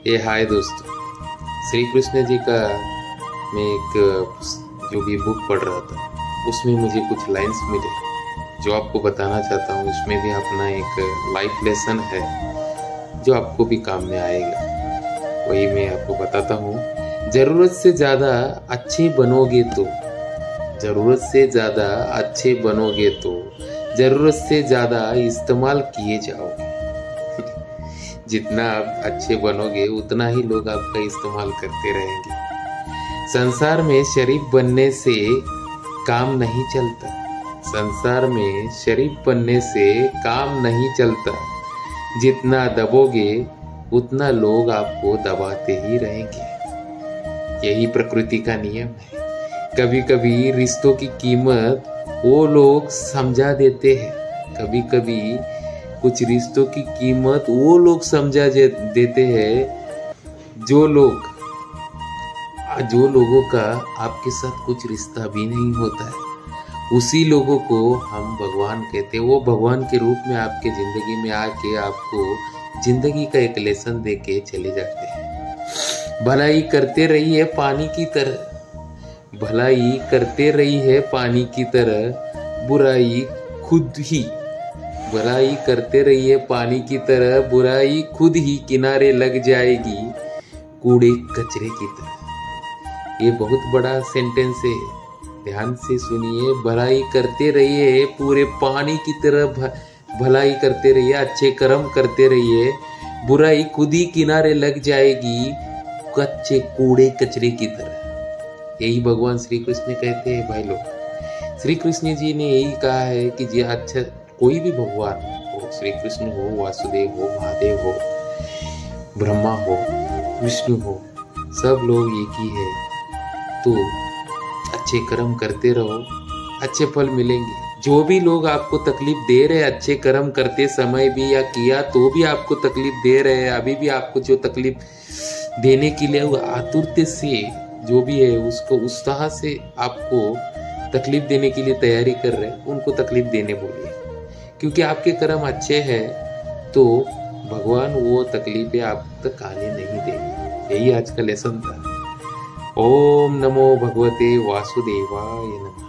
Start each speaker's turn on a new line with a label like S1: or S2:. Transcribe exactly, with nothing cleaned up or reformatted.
S1: ये हाय दोस्तों, श्री कृष्ण जी का मैं एक जो भी बुक पढ़ रहा था उसमें मुझे कुछ लाइंस मिले जो आपको बताना चाहता हूँ। इसमें भी अपना एक लाइफ लेसन है जो आपको भी काम में आएगा, वही मैं आपको बताता हूँ। ज़रूरत से ज़्यादा अच्छे बनोगे तो ज़रूरत से ज़्यादा अच्छे बनोगे तो ज़रूरत से ज़्यादा इस्तेमाल किए जाओगे। जितना आप अच्छे बनोगे उतना ही लोग आपका इस्तेमाल करते रहेंगे। संसार में शरीफ बनने से काम नहीं चलता। संसार में शरीफ बनने से काम नहीं चलता। जितना दबोगे उतना लोग आपको दबाते ही रहेंगे। यही प्रकृति का नियम है। कभी कभी रिश्तों की कीमत वो लोग समझा देते हैं, कभी कभी कुछ रिश्तों की कीमत वो लोग समझा देते हैं जो लोग जो लोगों का आपके साथ कुछ रिश्ता भी नहीं होता है। उसी लोगों को हम भगवान कहते हैं। वो भगवान के रूप में आपके जिंदगी में आके आपको जिंदगी का एक लेसन दे के चले जाते हैं। भलाई करते रही है पानी की तरह, भलाई करते रही है पानी की तरह, बुराई खुद ही बुराई करते रहिए पानी की तरह, बुराई खुद ही किनारे लग जाएगी कूड़े कचरे की तरह। ये बहुत बड़ा सेंटेंस है, ध्यान से सुनिए। भलाई करते रहिए पूरे पानी की तरह, भलाई करते रहिए, अच्छे कर्म करते रहिए, बुराई खुद ही किनारे लग जाएगी कच्चे कूड़े कचरे की तरह। यही भगवान श्री कृष्ण कहते हैं भाई लोग। श्री कृष्ण जी ने यही कहा है कि जी अच्छा कोई भी भगवान हो, श्री कृष्ण हो, वासुदेव हो, महादेव हो, ब्रह्मा हो, विष्णु हो, सब लोग एक ही है। तो अच्छे कर्म करते रहो, अच्छे फल मिलेंगे। जो भी लोग आपको तकलीफ दे रहे हैं अच्छे कर्म करते समय भी या किया तो भी आपको तकलीफ दे रहे हैं, अभी भी आपको जो तकलीफ देने के लिए आतुरते से जो भी है उसको उत्साह से आपको तकलीफ देने के लिए तैयारी कर रहे हैं, उनको तकलीफ देने बोलिए। क्योंकि आपके कर्म अच्छे हैं तो भगवान वो तकलीफें आप तक आने नहीं देंगे। यही आज का लेसन था। ओम नमो भगवते वासुदेवाय नमः।